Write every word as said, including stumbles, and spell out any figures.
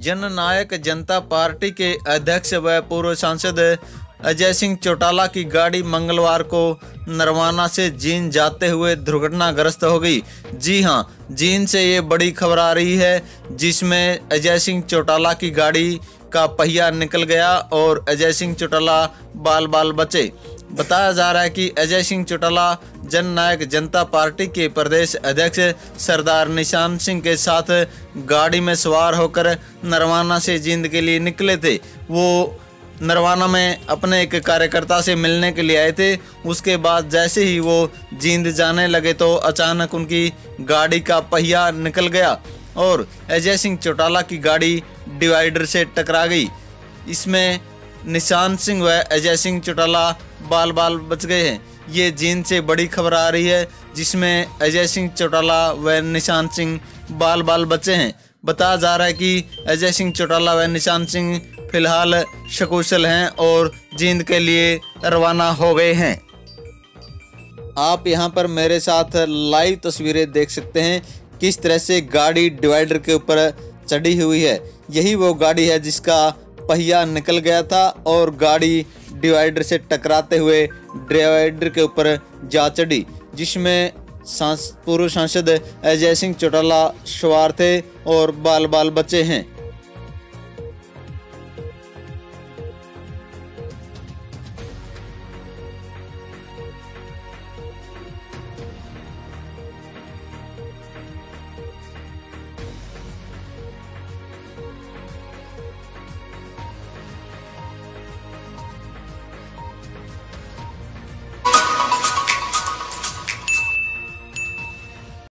जननायक जनता party के अध्यक्ष व पूर्व सांसद अजय सिंह चौटाला की गाड़ी मंगलवार को नरवाना से जींद जाते हुए दुर्घटनाग्रस्त हो गई। जी हां, जींद से ये बड़ी खबर आ रही है, जिसमें अजय सिंह चौटाला की गाड़ी का पहिया निकल गया और अजय सिंह चौटाला बाल बाल बचे। बताया जा रहा है कि अजय सिंह चौटाला जननायक जनता पार्टी के प्रदेश अध्यक्ष सरदार निशान सिंह के साथ गाड़ी में सवार होकर नरवाना से जींद के लिए निकले थे। वो नरवाना में अपने एक कार्यकर्ता से मिलने के लिए आए थे। उसके बाद जैसे ही वो जींद जाने लगे तो अचानक उनकी गाड़ी का पहिया निकल गया और अजय सिंह चौटाला की गाड़ी डिवाइडर से टकरा गई। इसमें निशान सिंह व अजय सिंह चौटाला बाल बाल बच गए हैं। ये जींद से बड़ी खबर आ रही है, जिसमें अजय सिंह चौटाला व निशान सिंह बाल बाल बचे हैं। बताया जा रहा है कि अजय सिंह चौटाला व निशान सिंह फिलहाल सकुशल हैं और जींद के लिए रवाना हो गए हैं। आप यहां पर मेरे साथ लाइव तस्वीरें देख सकते हैं, किस तरह से गाड़ी डिवाइडर के ऊपर चढ़ी हुई है। यही वो गाड़ी है जिसका पहिया निकल गया था और गाड़ी डिवाइडर से टकराते हुए डिवाइडर के ऊपर जा चढ़ी, जिसमें पूर्व सांसद अजय सिंह चौटाला सवार थे और बाल बाल बचे हैं।